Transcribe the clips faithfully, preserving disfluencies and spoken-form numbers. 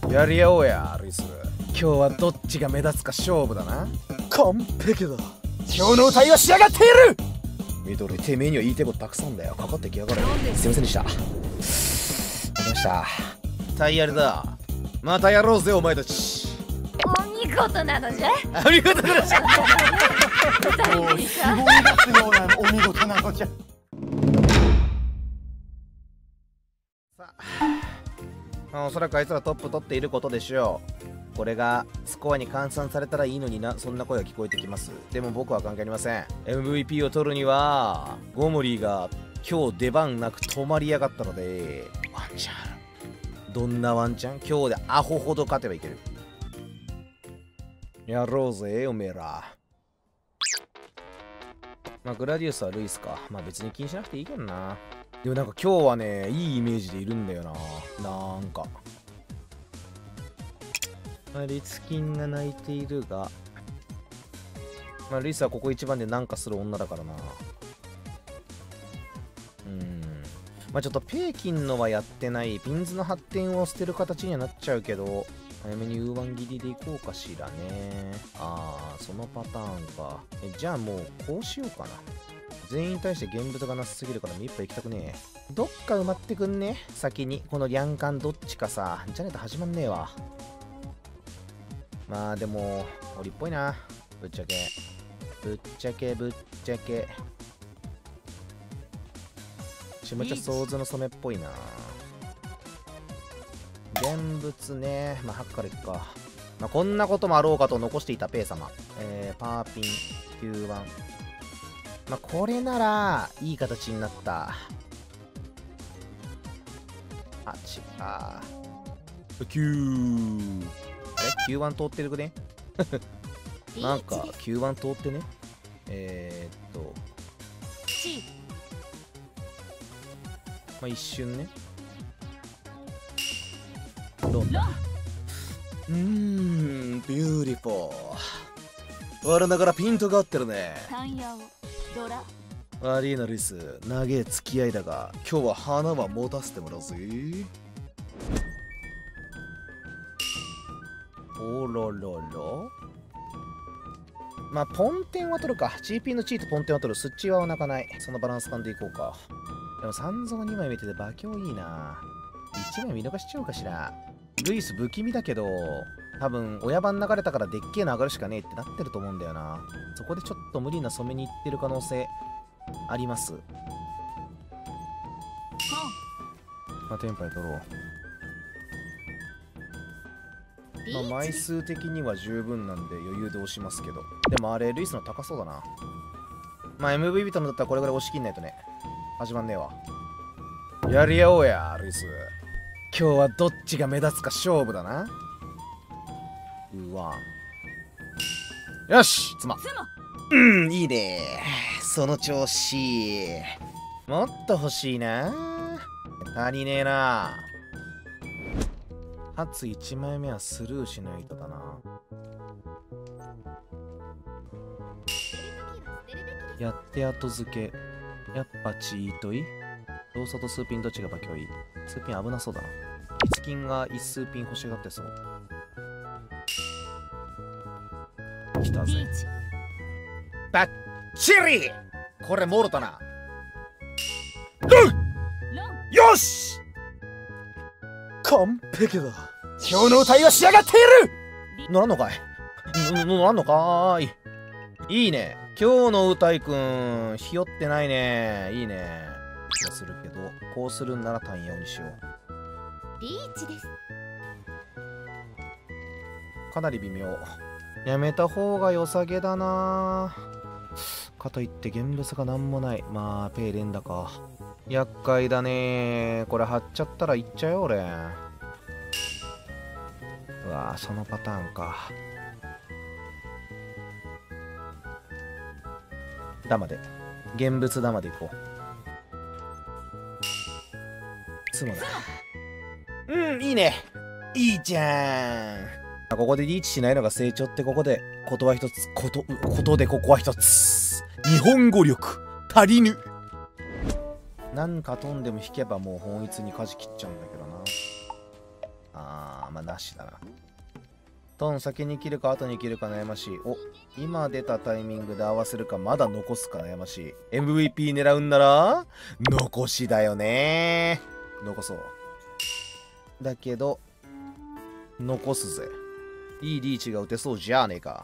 やり合おうやルイス。今日はどっちが目立つか勝負だな。完璧だ。今日の歌いは仕上がっている。緑、てめえには言いたいことたくさんだよ。かかってきやがれ。すいませんでした。わかりました。タイヤルだ。またやろうぜお前たち。 お見事なのじゃ。 お見事なのじゃ。 もう絞り出すようなお見事なのじゃ。 さあ、おそらくあいつらトップ取っていることでしょう。これがスコアに換算されたらいいのにな、そんな声が聞こえてきます。でも僕は関係ありません。 エムブイピー を取るにはゴモリーが今日出番なく止まりやがったので、ワンチャンある。どんなワンチャン？今日でアホほど勝てばいける。やろうぜおめえら。まあグラディウスはルイスか。まあ別に気にしなくていいけどな。でもなんか今日はね、いいイメージでいるんだよな。なんかまあ、リツキンが泣いているが、まあ、ルイスはここ一番でなんかする女だからな。うん。まあちょっとペーキンのはやってない。ピンズの発展を捨てる形にはなっちゃうけど、早めにウーワン切りでいこうかしらね。ああ、そのパターンか。え、じゃあもうこうしようかな。全員に対して現物がなさすぎるから目いっぱい行きたくねえ。どっか埋まってくんね先に。このリャンカンどっちかさ。じゃねえと始まんねえわ。まあでも、檻っぽいな。ぶっちゃけ。ぶっちゃけ、ぶっちゃけ。ちむちゃ想像の染めっぽいな。現物ね。まあ、はっからいくか。まあ、こんなこともあろうかと残していたペイ様。えー、パーピン、キューワン。まあ、これなら、いい形になった。あ、違う。キュー。あれ ?キューワン 通ってるくねなんか キューワン 通ってね。えー、っとまあ一瞬ね。ロンだ。うーん、ビューティフォー。我ながらピントが合ってるね。悪いなルイス、長え付き合いだが今日は花は持たせてもらうぜ。おろろろ。まあポンテンは取るか。 ジーピー のチーとポンテンは取る。スッチーは泣かない。そのバランス感でいこうか。でも三蔵にまい見てて馬強いいな。いちまい見逃しちゃおうかしら。ルイス不気味だけど多分親番流れたからでっけえの上がるしかねえってなってると思うんだよな。そこでちょっと無理な染めにいってる可能性あります。まあテンパイ取ろう。まあ枚数的には十分なんで余裕で押しますけど。でもあれルイスの高そうだな。まあ エムブイピー とのだったらこれぐらい押し切んないとね始まんねえわ。やり合おうやルイス。今日はどっちが目立つか勝負だな。うわよし妻。うんいいねその調子。もっと欲しいな。足りねえな。初いちまいめはスルーしないとだな。やって後付け。やっぱチートい。動作と数ピンどっちが馬強い。数ピン危なそうだな。リツキンが一数ピン欲しがってそう。来たぜ。バッチリ。これモルタな。よし完璧だ。今日の歌いは仕上がっている。乗らんのかい乗らんのかーい。いいね。今日の歌いくんひよってないね。いいね気がするけど、こうするんなら単ヤオにしよう。 リーチです。 かなり微妙。やめた方が良さげだな。かといって現物がなんもない。まあペイ連打か。厄介だね。これ貼っちゃったらいっちゃうよ俺。うわぁそのパターンか。ダマで現物ダマでいこう。ツモだ。うんいいね。いいじゃん。ここでリーチしないのが成長って。ここでことは一つ。ことことでここは一つ。日本語力足りぬ。なんか飛んでも引けばもう本一に舵切っちゃうんだけどな。 あー、まあなしだな。トン先に切るか後に切るか悩ましい。お、今出たタイミングで合わせるかまだ残すか悩ましい。 エムブイピー 狙うんなら残しだよね。残そう。だけど残すぜ。いいリーチが打てそうじゃねえか。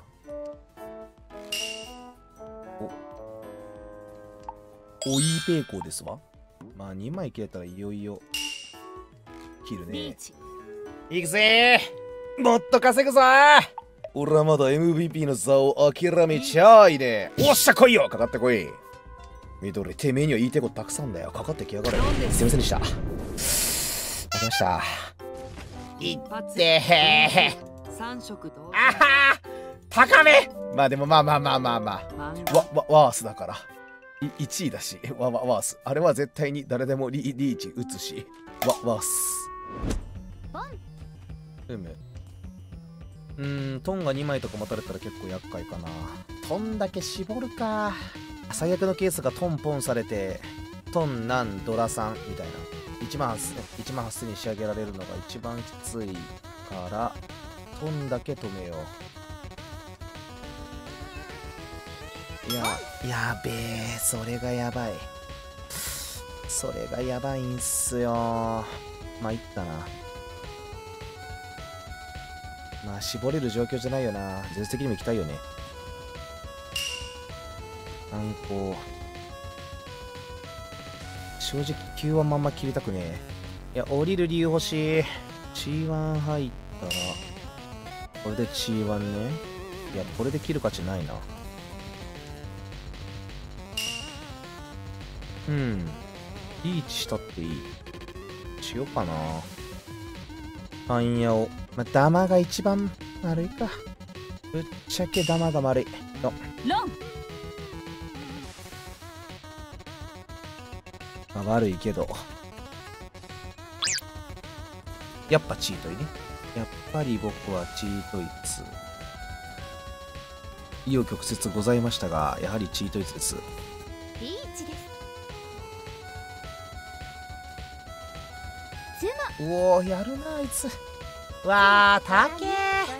おお、いいペイコーですわ。まあにまい切れたらいよいよ切るね。いくぜー、もっと稼ぐぞー。俺はまだ エムブイピー の座を諦めちゃいねえ。おっしゃ来いよ、かかってこい。緑、てめえには言いたいことたくさんだよ。かかってきやがれ。すいませんでした。ありました。いってへー。 三色同あはー、高め。まあでもまあまあまあまあまあ。わ、わ、ワースだから。いちいだし、わ、わ、ワース。あれは絶対に誰でもリリーチ打つし。わ、ワース。うむ。うーん、トンがにまいとか持たれたら結構厄介かな。トンだけ絞るか。最悪のケースがトンポンされて、トンナンドラさんみたいな。いちまんはっせん、いちまんはっせんに仕上げられるのが一番きついから、トンだけ止めよう。いや、やべえ、それがやばい。それがやばいんすよ。まあ、いったな。まあ、絞れる状況じゃないよな。ゼウス的にも行きたいよね。参考。正直、きゅうワンまんま切りたくねえ。いや、降りる理由欲しい。チーワン 入ったら、これでチーワンね。いや、これで切る価値ないな。うん。リーチしたっていい。しようかな。タンヤを。まあ、ダマが一番悪いか。ぶっちゃけダマが悪い。あ、まあ、悪いけど。やっぱチートイね。やっぱり僕はチートイツ。意を曲折ございましたが、やはりチートイツです。 リーチです。 うおー、やるなあいつ。わー、たけ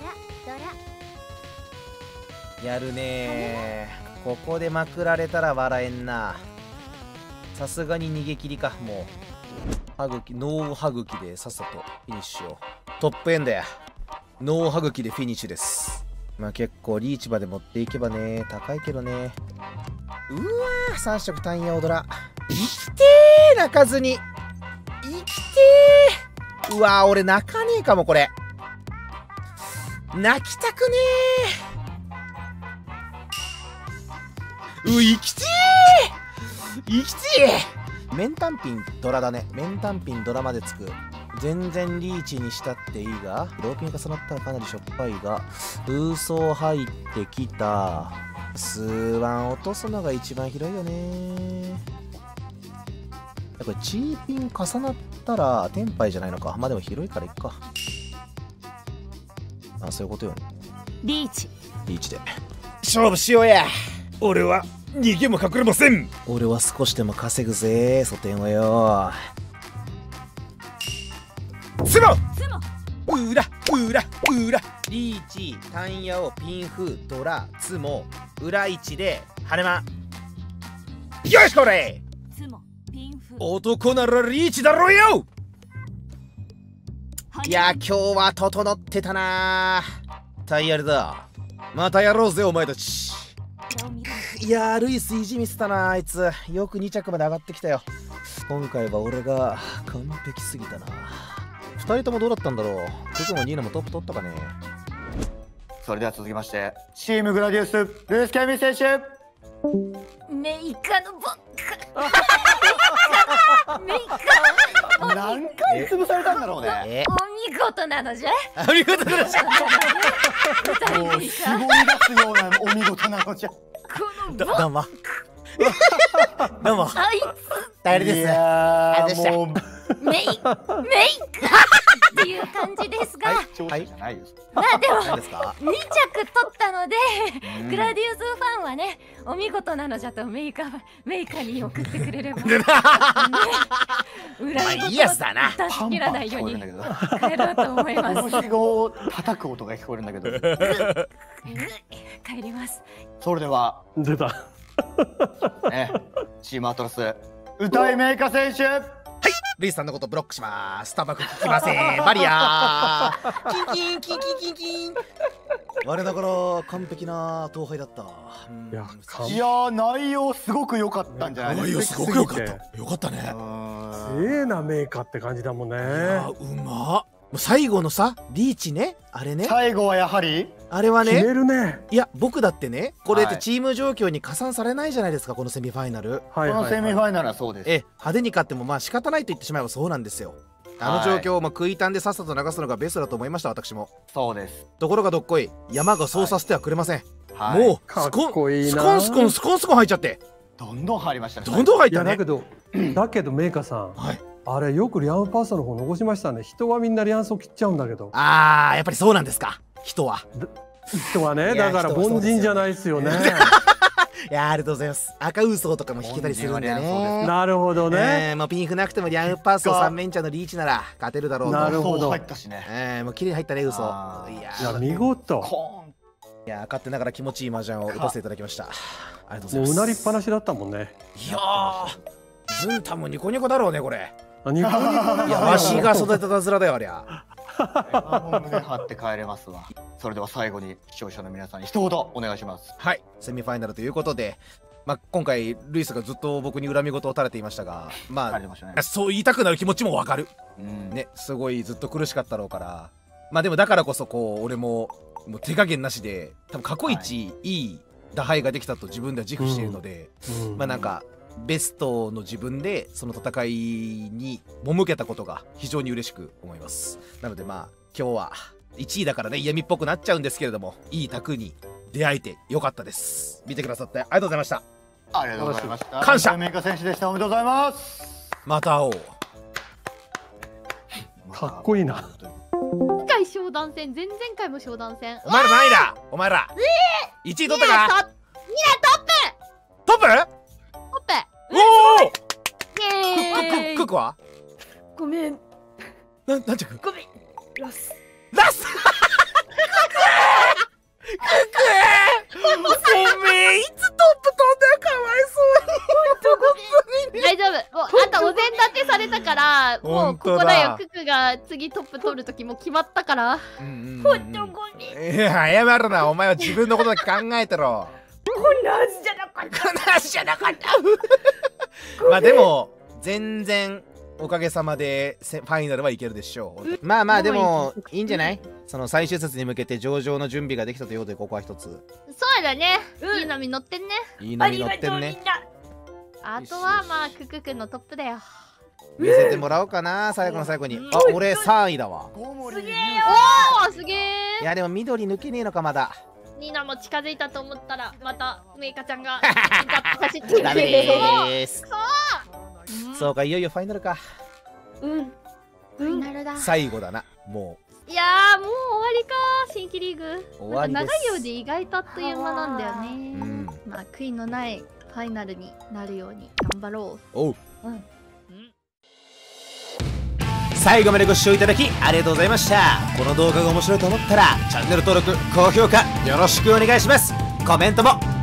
ーやるねー。ここでまくられたら笑えんな。さすがに逃げ切りか。もう歯茎、ノー歯茎でさっさとフィニッシュを。トップエンドや。ノー歯茎でフィニッシュです。まあ結構リーチまで持っていけばね、高いけどね。うわー、さん色単ヤオドラ。生きてー、泣かずに。生きてー。うわー、俺泣かねえかも、これ。泣きたくねー。う、生きてー。生きてー。メンタンピンドラだね。メンタンピンドラまでつく。全然リーチにしたっていいが、ローピン重なったらかなりしょっぱいが、空想入ってきた。数ワン落とすのが一番広いよね。これチーピン重なったらテンパイじゃないのか。まあでも広いからいっか。あ、そういうことよね。 リーチリーチで勝負しようや。俺は逃げも隠れません。俺は少しでも稼ぐぜ、ソテンはよ。ツモ裏裏裏リーチタンヤオピンフドラツモ裏一でハネマ。よしこれ男ならリーチだろうよ。いや今日は整ってたな。タイヤルだ。またやろうぜお前たち。いやールイス意地見せたな。あいつよくに着まで上がってきたよ。今回は俺が完璧すぎたな。ふたりともどうだったんだろう。ククもニーナもトップ取ったかね。 それでは続きましてチームグラディウスルイス・キャミ選手。 メイカのばっかメイカ何回潰されたんだろうね。 えお見事なのじゃ。 お見事なのじゃ。 もう絞り出すようなお見事なのじゃ。 このどどうもどうもあい大変です。 いやーもうつメイメイカいう感じですが、 はい調査じゃないよ。 まあでも何ですか？ に着取ったので、 うんグラディウスファンはねお見事なのじゃとメイカメイカに送ってくれれば、ね、裏まあいいやつだな。 出し切らないようにパンパン聞こえるんだけど。 帰ろうと思います拳を叩く音が聞こえるんだけど。 帰ります。 それでは出た。 ね、チームアトラス歌いメイカ選手。 ルイスさんのことブロックします。タバコ聞きません。バリアー。キンキンキンキンキンキン。我ながら完璧な闘敗だった。うんいや完いやー内容すごく良かったんじゃないですか。 すごく良かった。良かったね。 すげえなメーカーって感じだもんね。 いやうまっ。最後のさリーチね、あれね、 最後はやはりあれは決めね、 るね。 いや僕だってね、これっはいてチーム状況に加算されないじゃないですか、このセミファイナル。 はいこのセミファイナルはそうです。 え派手に勝ってもまあ仕方ないと言ってしまえばそうなんですよ。あの状況をまあ食いたんでさっさと流すのがベストだと思いました、私も。 そうです。 ところがどっこい山がそうさせてはくれません。 はい、 もうかっスコンこいいな。 スコンスコンスコンスコン入っちゃって、 どんどん入りましたね。 どんどん入ったねいやだけ。どだけどメーカーさん、 はい。 あれよくリアムパーソンの方残しましたね。人はみんなリアンスを切っちゃうんだけど。 あーやっぱりそうなんですか、人は。 人はねいやだから人はそうですよ凡人じゃないですよね。 いやーありがとうございます。赤ウソとかも引けたりするんで凡人はねそうでね。 なるほどね。 えーもうピンフなくてもリアムパーソンさん連チャンのリーチなら勝てるだろうと。 なるほどそう入ったしね。 えーもう綺麗に入ったね、嘘。いあーやいやー見事。 コーン。 いやー勝手ながら気持ちいい麻雀を打たせていただきました。ありがとうございもうます。 うなりっぱなしだったもんね。 いやーズンタもニコニコだろうねこれ。 あニコニコだいやわしが育てたずらだよありゃ。 あもう胸張って帰れますわ。それでは最後に視聴者の皆さんに一言お願いします。 はい、セミファイナルということで、まあ、今回ルイスがずっと僕に恨み事を垂れていましたが、まあ帰りましたね。 そう言いたくなる気持ちもわかるうん。 ね。すごいずっと苦しかったろうから、まあでもだからこそこう俺ももう手加減なしで多分過去一いい打敗ができたと自分では自負しているので、 うんまあなんかベストの自分でその戦いに赴けたことが非常に嬉しく思います。なのでまあ今日はいちいだからね嫌味っぽくなっちゃうんですけれども、いい卓に出会えてよかったです。見てくださってありがとうございました。 ありがとうございました。 感謝メーカー選手でした。おめでとうございます。 また会おう。 かっこいいな。 今回商談戦、前々回も商談戦。 お前ら何位だお前らいちい取ったか。トップトップおおイエーイクックはごめんななんちゃくごめんラスラスククおめえいつトップ飛んだよかわい大丈夫。もうあとお膳立てされたから、もうここだよ。ククが次トップ取る時も決まったから。 そうに。 ほんとごめんいや謝るな、お前は自分のことだけ考えてろ。 こんなはずじゃなかったこんな話じゃなかったまあでも全然おかげさまでファイナルはいけるでしょう。まあまあでもいいんじゃない？その最終節に向けて上々の準備ができたということで、ここは一つそうだね。 うんいい波乗ってんね。 いいあ波乗ってんりがとうみんね。 なあとはまあククくんのトップだよ。 見せてもらおうかな、最後の最後に。あ、俺さんいだわ。 すげえよ。 おおすげえ。 いやでも緑抜けねえのかまだ。 ニナも近づいたと思ったらまたメイカちゃんが走ってダメでーす。 うんそうか、いよいよファイナルか。 うんファイナルだ。 最後だな、もいやーもう終わりか新規リーグ。 う終わりです。 なんか長いようで意外とあっという間なんだよね。 うんまあ悔いのないファイナルになるように頑張ろおう。 う。うん。 最後までご視聴いただきありがとうございました。この動画が面白いと思ったらチャンネル登録、高評価よろしくお願いします。コメントも